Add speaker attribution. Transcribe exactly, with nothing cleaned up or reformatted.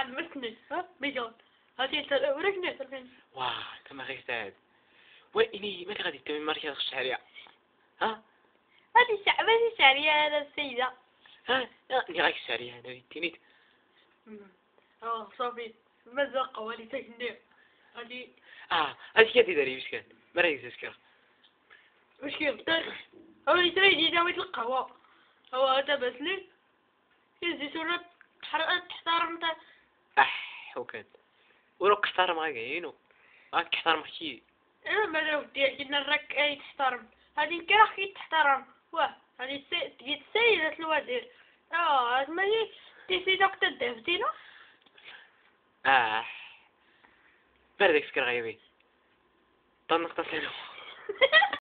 Speaker 1: حمسني ها ميجون هاتي تل وركني تلفين
Speaker 2: واه كما غير سعد وإني ما غادي تمي مركز الشارع ها
Speaker 1: هذه الشعب هذه الشعرية هذا السيدة
Speaker 2: ها اني غاك الشارع انا تينيت
Speaker 1: اه صافي مازال قوالي تكني هذه
Speaker 2: اه هادي كي داري واش كان ما راهي تذكر
Speaker 1: واش كيفطر هو يسري يجي داوي القهوة هو هذا بسلي يزي سورة تحرق تحترم تا
Speaker 2: اح وكان ولو كحترم غاكاينو غاك كحترم كي
Speaker 1: انا ما لو دير كنا نراك اي تحترم هذه كرا خي تحترم واه هذه السي تجي السيدة الوزير اه هاد ماشي تي سيدك تدفتينا
Speaker 2: اه بردك فكر غيبي طنقت سلو